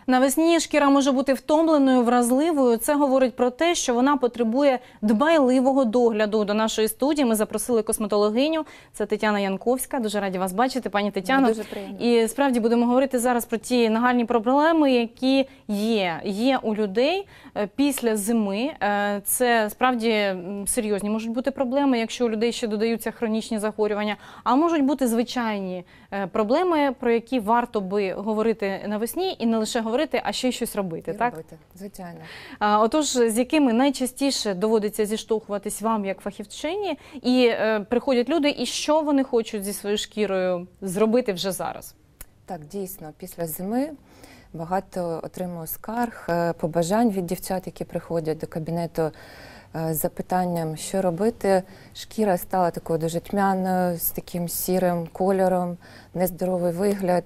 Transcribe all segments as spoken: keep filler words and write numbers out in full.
Навесні шкіра може бути втомленою, вразливою. Це говорить про те, що вона потребує дбайливого догляду. До нашої студії ми запросили косметологиню. Це Тетяна Янковська. Дуже раді вас бачити, пані Тетяно. Дуже приємно. І справді будемо говорити зараз про ті нагальні проблеми, які є. Є у людей після зими. Це справді серйозні можуть бути проблеми, якщо у людей ще додаються хронічні захворювання. А можуть бути звичайні проблеми, про які варто би говорити навесні і не лише говорити, а ще й щось робити, І так? робити, звичайно. А, отож, з якими найчастіше доводиться зіштовхуватись вам як фахівчині, і е, приходять люди, і що вони хочуть зі своєю шкірою зробити вже зараз? Так, дійсно, після зими багато отримую скарг, побажань від дівчат, які приходять до кабінету з запитанням, що робити. Шкіра стала такою дуже тьмяною, з таким сірим кольором, нездоровий вигляд.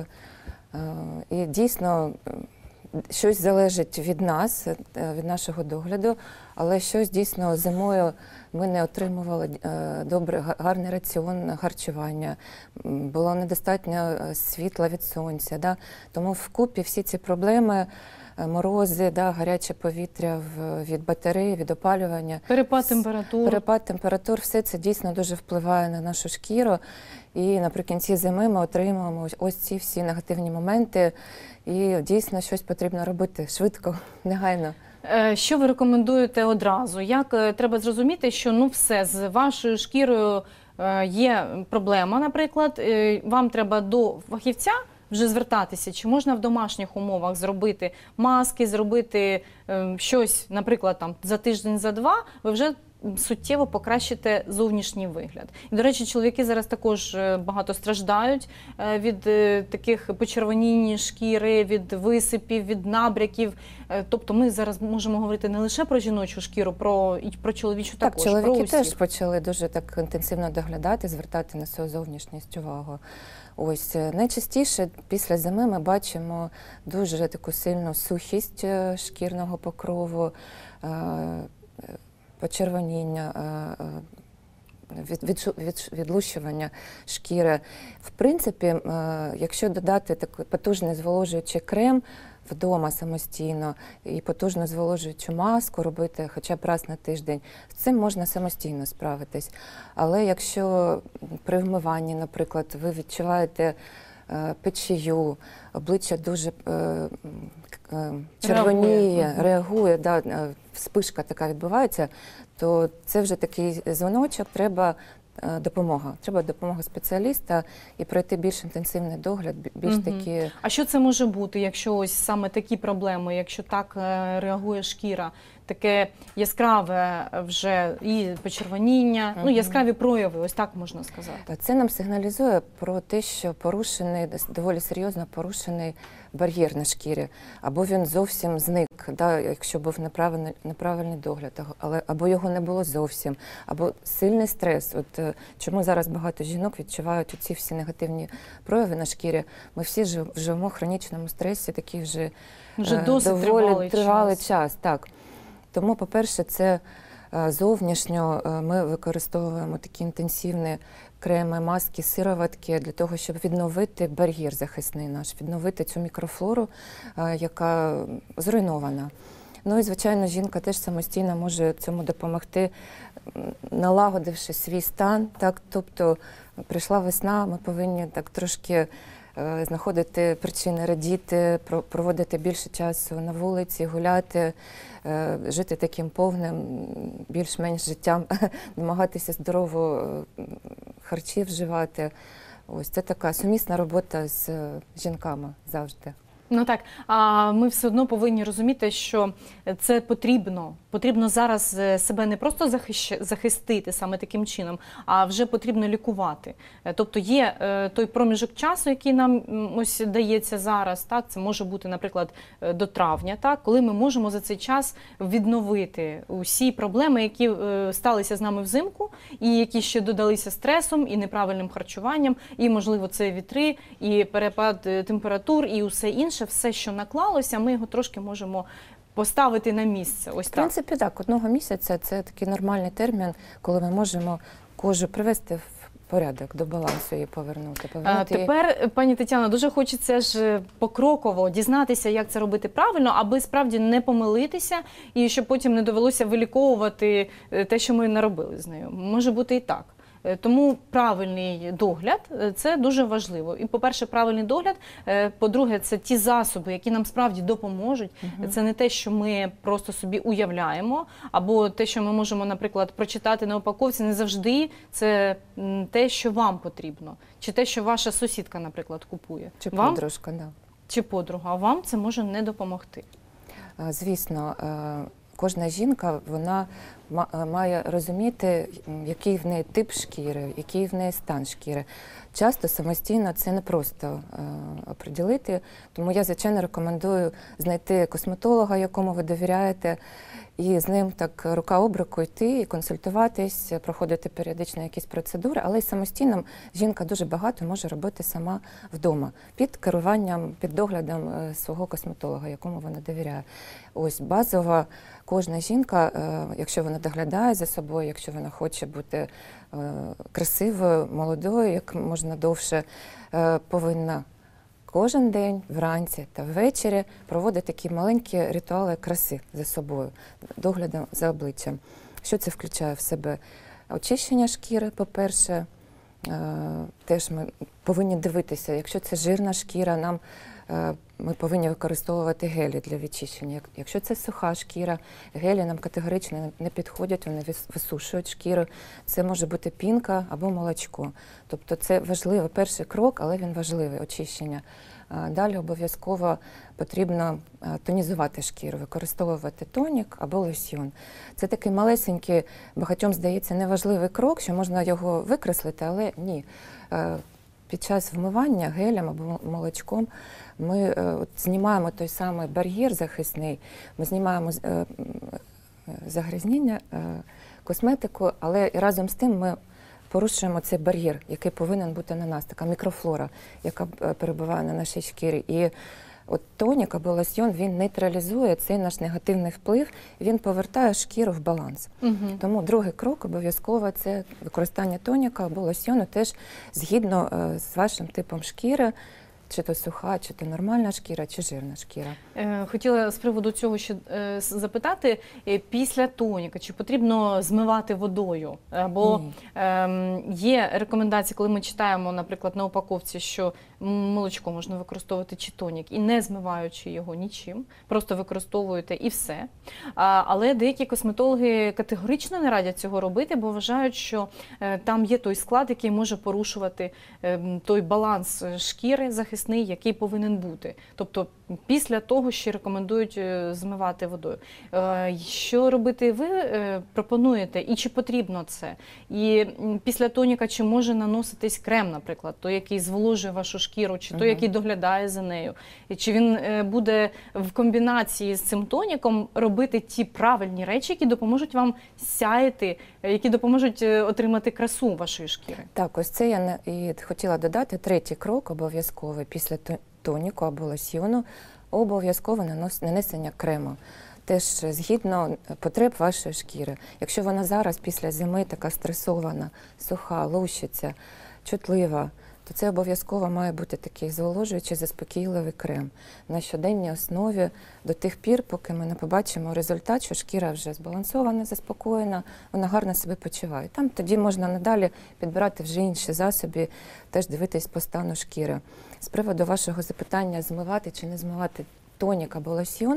І дійсно, щось залежить від нас, від нашого догляду, але щось дійсно зимою ми не отримували добре, гарний раціон харчування, було недостатньо світла від сонця. Да? Тому вкупі всі ці проблеми, морози, да, гаряче повітря від батареї, від опалювання. Перепад температур. Перепад температур, все це дійсно дуже впливає на нашу шкіру. І наприкінці зими ми отримуємо ось ці всі негативні моменти. І дійсно щось потрібно робити швидко, негайно. Що ви рекомендуєте одразу? Як треба зрозуміти, що ну все, з вашою шкірою є проблема, наприклад, вам треба до фахівця вже звертатися, чи можна в домашніх умовах зробити маски, зробити е, щось, наприклад, там за тиждень, за два, ви вже суттєво покращите зовнішній вигляд. І, до речі, чоловіки зараз також багато страждають е, від е, таких почервоніння шкіри, від висипів, від набряків. Е, тобто ми зараз можемо говорити не лише про жіночу шкіру, про, і про чоловічу так, також. Так, чоловіки про теж почали дуже так інтенсивно доглядати, звертати на свою зовнішність увагу. Ось, найчастіше після зими ми бачимо дуже таку сильну сухість шкірного покрову, почервоніння, від, від, від, відлущування шкіри. В принципі, якщо додати такий потужний зволожуючий крем вдома самостійно і потужну зволожуючу маску робити хоча б раз на тиждень, з цим можна самостійно справитись. Але якщо при вмиванні, наприклад, ви відчуваєте е, печію, обличчя дуже е, е, червоніє, реагує, реагує да, вспишка така відбувається, то це вже такий дзвоночок, треба допомога. Треба допомога спеціаліста і пройти більш інтенсивний догляд, більш угу. такі... А що це може бути, якщо ось саме такі проблеми, якщо так реагує шкіра? Таке яскраве вже і почервоніння, угу. ну яскраві прояви, ось так можна сказати. Це нам сигналізує про те, що порушений, доволі серйозно порушений бар'єр на шкірі, або він зовсім зник, да, якщо був неправильний, неправильний догляд, але, або його не було зовсім, або сильний стрес. От чому зараз багато жінок відчувають ці всі негативні прояви на шкірі. Ми всі живемо в хронічному стресі, такий вже, вже досить доволі тривалий, тривалий час. час. Так. Тому, по-перше, це зовнішньо ми використовуємо такі інтенсивні креми, маски, сироватки для того, щоб відновити бар'єр захисний наш, відновити цю мікрофлору, яка зруйнована. Ну і, звичайно, жінка теж самостійно може цьому допомогти, налагодивши свій стан. Так, тобто прийшла весна, ми повинні так трошки знаходити причини радіти, проводити більше часу на вулиці, гуляти, жити таким повним, більш-менш життям, намагатися здорово харчів вживати. Ось це така сумісна робота з жінками завжди. Ну так, а ми все одно повинні розуміти, що це потрібно. Потрібно зараз себе не просто захистити саме таким чином, а вже потрібно лікувати. Тобто є той проміжок часу, який нам ось дається зараз, так, це може бути, наприклад, до травня, так, коли ми можемо за цей час відновити усі проблеми, які сталися з нами взимку, і які ще додалися стресом, і неправильним харчуванням, і, можливо, це вітри, і перепад температур, і усе інше, все, що наклалося, ми його трошки можемо поставити на місце. Ось так. В принципі, так, одного місяця – це такий нормальний термін, коли ми можемо кожу привести в порядок, до балансу її повернути. А, повернути її. тепер, пані Тетяно, дуже хочеться ж покроково дізнатися, як це робити правильно, аби справді не помилитися і щоб потім не довелося виліковувати те, що ми наробили з нею. Може бути і так. Тому правильний догляд – це дуже важливо. І, по-перше, правильний догляд, по-друге, це ті засоби, які нам справді допоможуть. Uh-huh. Це не те, що ми просто собі уявляємо, або те, що ми можемо, наприклад, прочитати на упаковці, не завжди це те, що вам потрібно. Чи те, що ваша сусідка, наприклад, купує. Чи вам, подружка, да. Чи подруга, а вам це може не допомогти. Звісно, кожна жінка, вона має розуміти, який в неї тип шкіри, який в неї стан шкіри. Часто самостійно це не просто е, оприділити, тому я, звичайно, рекомендую знайти косметолога, якому ви довіряєте, і з ним так рука об руку йти, і консультуватись, проходити періодично якісь процедури, але й самостійно жінка дуже багато може робити сама вдома, під керуванням, під доглядом свого косметолога, якому вона довіряє. Ось базова кожна жінка, якщо вона доглядає за собою, якщо вона хоче бути красивою, молодою, як можна довше, повинна кожен день, вранці та ввечері проводити такі маленькі ритуали краси за собою, доглядом за обличчям. Що це включає в себе? Очищення шкіри, по-перше, теж ми повинні дивитися, якщо це жирна шкіра, нам ми повинні використовувати гелі для відчищення. Якщо це суха шкіра, гелі нам категорично не підходять, вони висушують шкіру. Це може бути пінка або молочко. Тобто це важливий перший крок, але він важливий – очищення. Далі обов'язково потрібно тонізувати шкіру, використовувати тонік або лосьйон. Це такий малесенький, багатьом здається, неважливий крок, що можна його викреслити, але ні. Під час вмивання гелем або молочком ми от, знімаємо той самий бар'єр захисний, ми знімаємо е, загрязнення, е, косметику, але разом з тим ми порушуємо цей бар'єр, який повинен бути на нас, така мікрофлора, яка перебуває на нашій шкірі. І от тонік або лосьйон, він нейтралізує цей наш негативний вплив, він повертає шкіру в баланс. Угу. Тому другий крок обов'язково – це використання тоніка або лосьйону теж згідно е, з вашим типом шкіри, чи то суха, чи то нормальна шкіра, чи жирна шкіра. Хотіла з приводу цього ще запитати, після тоніка, чи потрібно змивати водою? Бо Ні. є рекомендації, коли ми читаємо, наприклад, на упаковці, що молочко можна використовувати чи тонік, і не змиваючи його нічим, просто використовуєте і все. Але деякі косметологи категорично не радять цього робити, бо вважають, що там є той склад, який може порушувати той баланс шкіри захисний, який повинен бути. Тобто після того ще рекомендують змивати водою. Що робити ви пропонуєте і чи потрібно це? І після тоніка чи може наноситись крем, наприклад, той, який зволожує вашу шкіру, чи той, який доглядає за нею? І чи він буде в комбінації з цим тоніком робити ті правильні речі, які допоможуть вам сяяти, які допоможуть отримати красу вашої шкіри? Так, ось це я і хотіла додати. Третій крок обов'язковий після тоніку або лосьйону обов'язково нанесення крему. Теж згідно потреб вашої шкіри. Якщо вона зараз після зими така стресована, суха, лущиться, чутлива, то це обов'язково має бути такий зволожуючий, заспокійливий крем на щоденній основі до тих пір, поки ми не побачимо результат, що шкіра вже збалансована, заспокоєна, вона гарно себе почуває. Там тоді можна надалі підбирати вже інші засоби, теж дивитись по стану шкіри. З приводу вашого запитання, змивати чи не змивати тонік або лосьйон,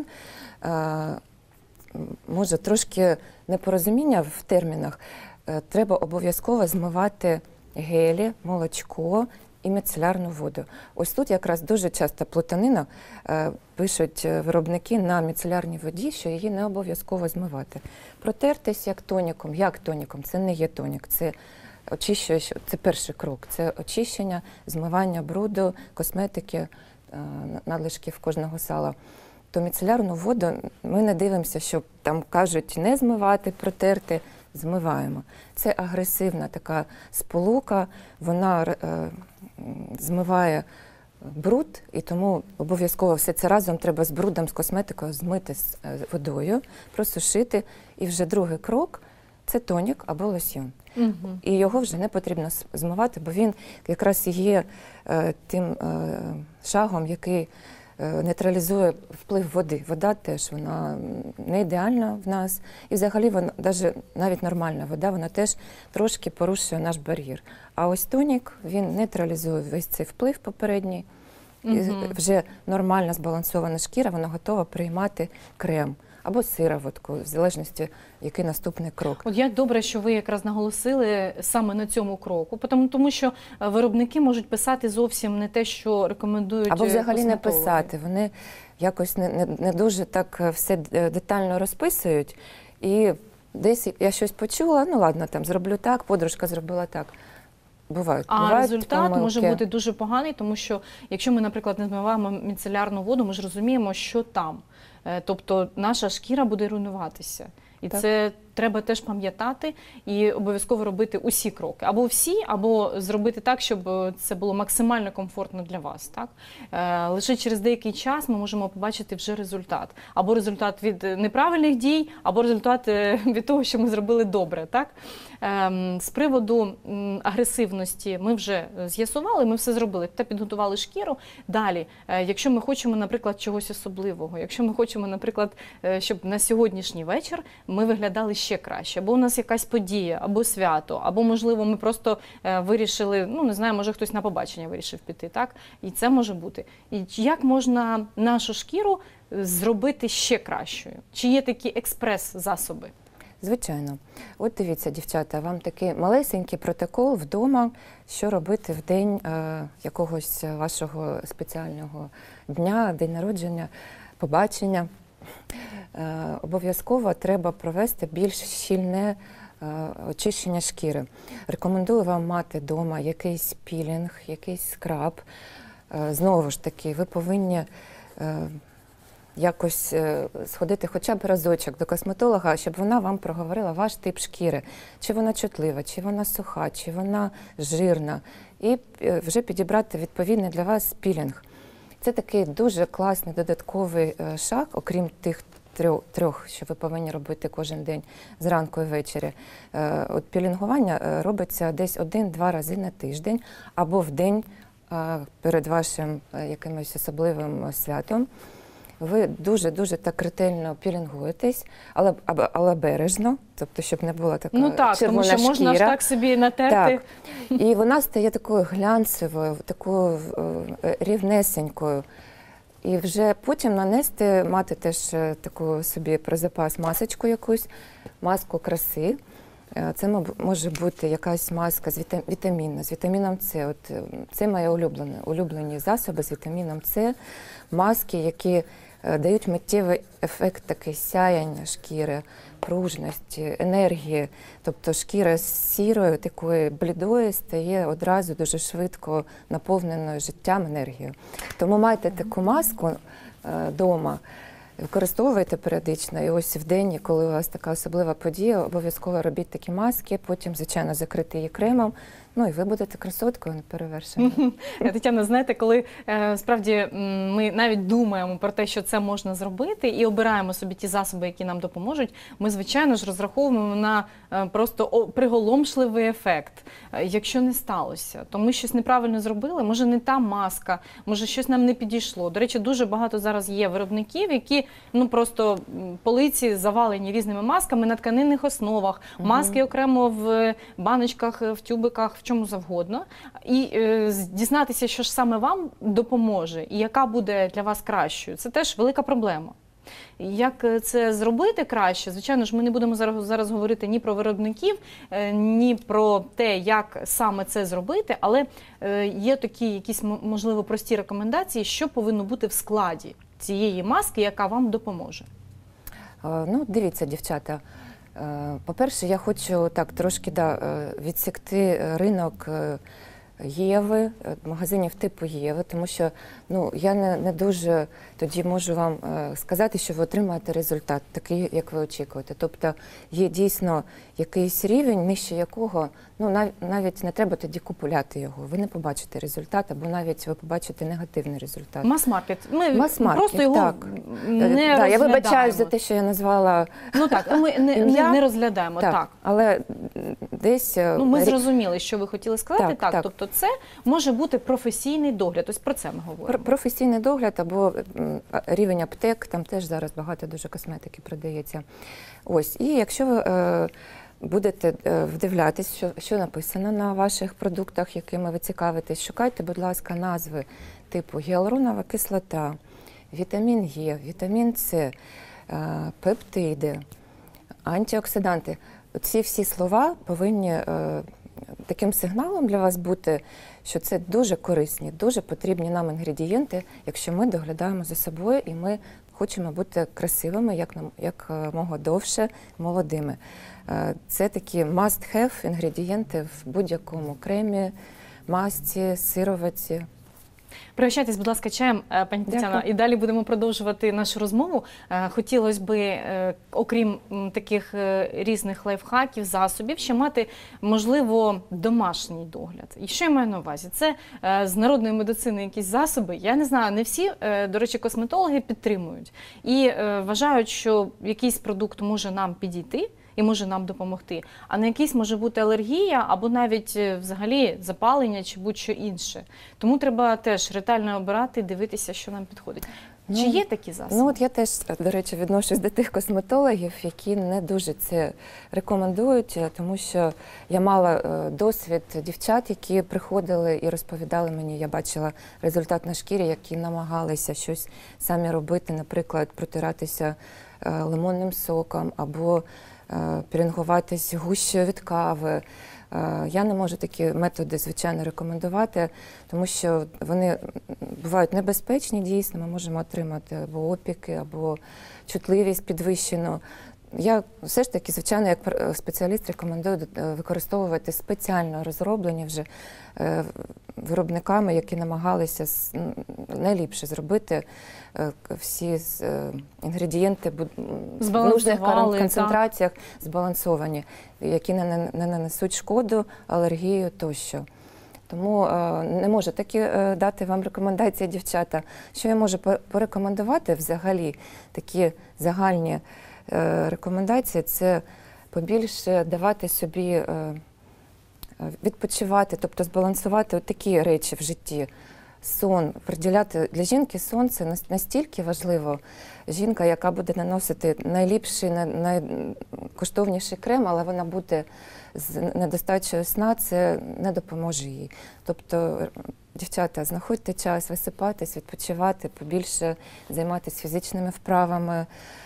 може трошки непорозуміння в термінах, треба обов'язково змивати гелі, молочко і міцелярну воду. Ось тут якраз дуже часто плутанина, пишуть виробники на міцелярній воді, що її не обов'язково змивати. Протертись як тоніком, як тоніком, це не є тонік, це очищує, це перший крок, це очищення, змивання бруду, косметики, надлишків кожного сала. То міцелярну воду ми не дивимося, що там кажуть не змивати, протерти, змиваємо. Це агресивна така сполука, вона е, змиває бруд, і тому обов'язково все це разом треба з брудом, з косметикою змити з водою, просушити. І вже другий крок це тонік або лосьйон. Угу. І його вже не потрібно змивати, бо він якраз є е, тим е, шагом, який е, нейтралізує вплив води. Вода теж, вона не ідеальна в нас. І взагалі вона, навіть, навіть нормальна вода, вона теж трошки порушує наш бар'єр. А ось тонік, він нейтралізує весь цей вплив попередній. І вже нормальна збалансована шкіра, вона готова приймати крем або сироватку, в залежності, який наступний крок. От як добре, що ви якраз наголосили саме на цьому кроку, тому, тому що виробники можуть писати зовсім не те, що рекомендують або взагалі не косметологи. писати. Вони якось не, не, не дуже так все детально розписують. І десь я щось почула, ну ладно, там зроблю так, подружка зробила так. Бувають, а бувають результат помилки. може бути дуже поганий, тому що якщо ми, наприклад, не змиваємо міцелярну воду, ми ж розуміємо, що там. Тобто наша шкіра буде руйнуватися. І так. Це треба теж пам'ятати і обов'язково робити усі кроки. Або всі, або зробити так, щоб це було максимально комфортно для вас. Так? Е, лише через деякий час ми можемо побачити вже результат. Або результат від неправильних дій, або результат від того, що ми зробили добре. Так? Е, з приводу агресивності ми вже з'ясували, ми все зробили та підготували шкіру. Далі, е, якщо ми хочемо, наприклад, чогось особливого, якщо ми хочемо, наприклад, щоб на сьогоднішній вечір ми виглядали ще краще, або у нас якась подія, або свято, або, можливо, ми просто е, вирішили, ну, не знаю, може хтось на побачення вирішив піти, так? І це може бути. І як можна нашу шкіру зробити ще кращою? Чи є такі експрес-засоби? Звичайно. От дивіться, дівчата, вам такий малесенький протокол вдома, що робити в день е, якогось вашого спеціального дня, день народження, побачення. Е, обов'язково треба провести більш щільне е, очищення шкіри. Рекомендую вам мати вдома якийсь пілінг, якийсь скраб. Е, знову ж таки, ви повинні е, якось е, сходити хоча б разочок до косметолога, щоб вона вам проговорила ваш тип шкіри. Чи вона чутлива, чи вона суха, чи вона жирна. І е, вже підібрати відповідний для вас пілінг. Це такий дуже класний додатковий е, шаг, окрім тих трьох, трьох, що ви повинні робити кожен день зранку і ввечері. Е, от пілінгування е, робиться десь один-два рази на тиждень або в день е, перед вашим е, якимось особливим святом. Ви дуже-дуже так ретельно пілінгуєтесь, але, але бережно, тобто, щоб не була така ну так, червона тому що можна ж шкіра. так собі натерти. Так. І вона стає такою глянцевою, такою е, рівнесенькою. І вже потім нанести, мати теж таку собі про запас масочку якусь, маску краси. Це може бути якась маска з вітамінна, з вітаміном С. От це мої улюблені, улюблені засоби з вітаміном С. Маски, які дають миттєвий ефект такий сяяння шкіри, пружності, енергії. Тобто шкіра з сірою, такої блідої, стає одразу дуже швидко наповненою життям, енергією. Тому майте таку маску вдома, використовуйте періодично. І ось в день, коли у вас така особлива подія, обов'язково робіть такі маски, потім, звичайно, закрити її кремом. Ну і ви будете красоткою неперевершеною. Тетяна, знаєте, коли е, справді ми навіть думаємо про те, що це можна зробити, і обираємо собі ті засоби, які нам допоможуть, ми, звичайно ж, розраховуємо на е, просто о, приголомшливий ефект. Е, якщо не сталося, то ми щось неправильно зробили, може не та маска, може щось нам не підійшло. До речі, дуже багато зараз є виробників, які ну просто полиці завалені різними масками на тканинних основах, угу. маски окремо в баночках, в тюбиках, в чому завгодно, і е, дізнатися, що ж саме вам допоможе, і яка буде для вас кращою, це теж велика проблема. Як це зробити краще? Звичайно ж, ми не будемо зараз, зараз говорити ні про виробників, е, ні про те, як саме це зробити, але е, є такі якісь, можливо, прості рекомендації, що повинно бути в складі цієї маски, яка вам допоможе. Ну, дивіться, дівчата. По-перше, я хочу так трошки да, відсікти ринок Єви, магазинів типу Єви, тому що ну, я не, не дуже тоді можу вам сказати, що ви отримаєте результат такий, як ви очікуєте. Тобто є дійсно якийсь рівень, нижче якого Ну, нав- навіть не треба тоді купувати його, ви не побачите результат, або навіть ви побачите негативний результат. Мас-маркет. Ми Мас-маркет, просто його так. не Е, да, я розглядаємо. вибачаюсь за те, що я назвала. Ну так, ми не, не, ім'я. не розглядаємо. Так. Так, але десь е, Ну, ми рі- зрозуміли, що ви хотіли сказати. Так, Так, так. тобто це може бути професійний догляд. Ось про це ми говоримо. Про- професійний догляд або м, а- рівень аптек, там теж зараз багато дуже косметики продається. Ось, і якщо ви е, будете е, вдивлятись, що, що написано на ваших продуктах, якими ви цікавитесь, шукайте, будь ласка, назви типу гіалуронова кислота, вітамін Е, вітамін С, е, пептиди, антиоксиданти. Ці всі слова повинні е, таким сигналом для вас бути, що це дуже корисні, дуже потрібні нам інгредієнти, якщо ми доглядаємо за собою і ми хочемо бути красивими, як, нам- як е, мого довше, молодими. Е, Це такі must-have інгредієнти в будь-якому кремі, масці, сироватці. Пригощайтесь, будь ласка, чаєм, е, пані Дякую. Тетяно, і далі будемо продовжувати нашу розмову. Е, Хотілося би, е, окрім м, таких е, різних лайфхаків, засобів, ще мати, можливо, домашній догляд. І що я маю на увазі? Це е, з народної медицини якісь засоби. Я не знаю, не всі, е, до речі, косметологи підтримують. І е, вважають, що якийсь продукт може нам підійти, і може нам допомогти, а на якийсь може бути алергія або навіть е, взагалі запалення чи будь-що інше. Тому треба теж ретельно обирати, дивитися, що нам підходить. Чи Ну, є такі засоби? Ну от я теж, до речі, відношусь до тих косметологів, які не дуже це рекомендують, тому що я мала е, досвід дівчат, які приходили і розповідали мені, я бачила результат на шкірі, які намагалися щось самі робити, наприклад, протиратися е, лимонним соком або е, пілінгуватись гущею від кави. Е, Я не можу такі методи, звичайно, рекомендувати, тому що вони бувають небезпечні, дійсно, ми можемо отримати або опіки, або чутливість підвищену. Я все ж таки, звичайно, як пр- спеціаліст рекомендую е, використовувати спеціально розроблені вже е, виробниками, які намагалися с- м, найліпше зробити е, к- всі з- е, інгредієнти бу- м, в нужних Збалансували, кон- концентраціях збалансовані, які не, не, не нанесуть шкоду, алергію тощо. Тому е, не можу такі е, дати вам рекомендації, дівчата. Що я можу по- порекомендувати взагалі, такі загальні е, рекомендації, це побільше давати собі е, е, відпочивати, тобто збалансувати от такі речі в житті. Сон, приділяти для жінки сон це нас- настільки важливо. Жінка, яка буде наносити найліпший, най- найкоштовніший крем, але вона буде з недостачею сна, це не допоможе їй. Тобто, дівчата, знаходьте час висипатись, відпочивати, побільше займатися фізичними вправами,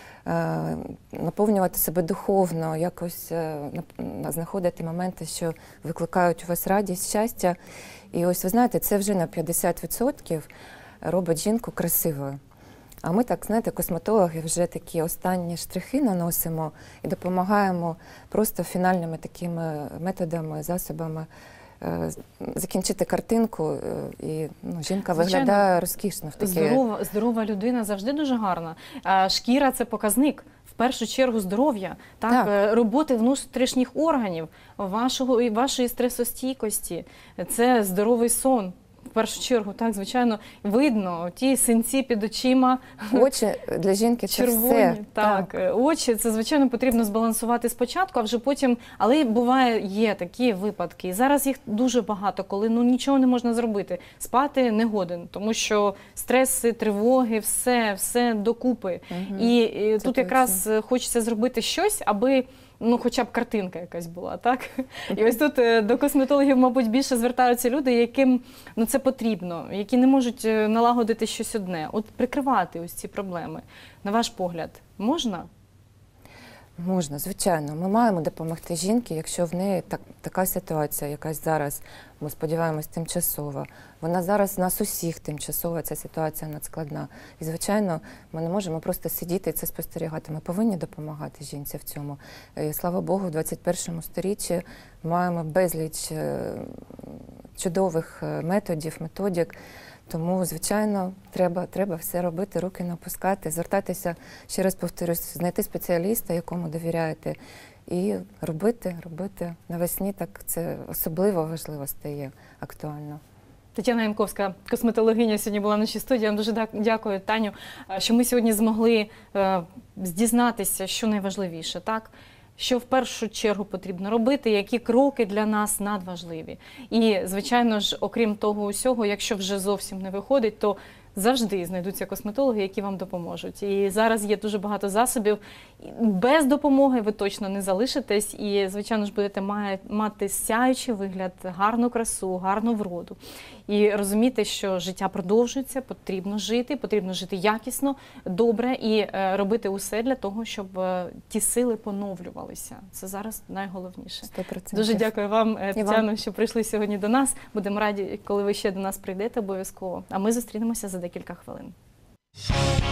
е, наповнювати себе духовно, якось е, нап- знаходити моменти, що викликають у вас радість, щастя. І ось ви знаєте, це вже на п'ятдесят відсотків робить жінку красивою. А ми так, знаєте, косметологи вже такі останні штрихи наносимо і допомагаємо просто фінальними такими методами, засобами е, закінчити картинку, е, і ну, жінка Звичайно. виглядає розкішно в такі. Здорова, здорова людина завжди дуже гарна. А шкіра – це показник. В першу чергу здоров'я, так, Так. е, роботи внутрішніх органів, вашого і вашої стресостійкості. Це здоровий сон. В першу чергу, так, звичайно, видно ті синці під очима. Очі для жінки це Червоні, все. так, е, очі, це, звичайно, потрібно збалансувати спочатку, а вже потім, але буває, є такі випадки, і зараз їх дуже багато, коли ну, нічого не можна зробити, спати не годен, тому що стреси, тривоги, все, все докупи. Мгм. І, і Це тут якраз е, хочеться зробити щось, аби ну, хоча б картинка якась була, так? І ось тут е, до косметологів, мабуть, більше звертаються люди, яким ну, це потрібно, які не можуть е, налагодити щось одне. От прикривати ось ці проблеми. На ваш погляд, можна? Можна, звичайно. Ми маємо допомогти жінці, якщо в неї так, така ситуація, якась зараз, ми сподіваємось, тимчасова. Вона зараз в нас усіх тимчасова, ця ситуація надскладна. І, звичайно, ми не можемо просто сидіти і це спостерігати. Ми повинні допомагати жінці в цьому. І, слава Богу, в двадцять першому сторіччі маємо безліч е, чудових е, методів, методик. Тому, звичайно, треба, треба все робити, руки не опускати, звертатися, ще раз повторюсь, знайти спеціаліста, якому довіряєте, і робити, робити. Навесні так це особливо важливо стає, актуально. Тетяна Янковська, косметологиня, сьогодні була в нашій студії. Я вам дуже дякую, Таню, що ми сьогодні змогли е, дізнатися, що найважливіше, так? Що в першу чергу потрібно робити, які кроки для нас надважливі. І, звичайно ж, окрім того усього, якщо вже зовсім не виходить, то завжди знайдуться косметологи, які вам допоможуть. І зараз є дуже багато засобів. Без допомоги ви точно не залишитесь і, звичайно ж, будете мати сяючий вигляд, гарну красу, гарну вроду. І розуміти, що життя продовжується, потрібно жити, потрібно жити якісно, добре і робити усе для того, щоб ті сили поновлювалися. Це зараз найголовніше. сто відсотків. Дуже дякую вам, Тетяно, вам. що прийшли сьогодні до нас. Будемо раді, коли ви ще до нас прийдете обов'язково. А ми зустрінемося за декілька хвилин.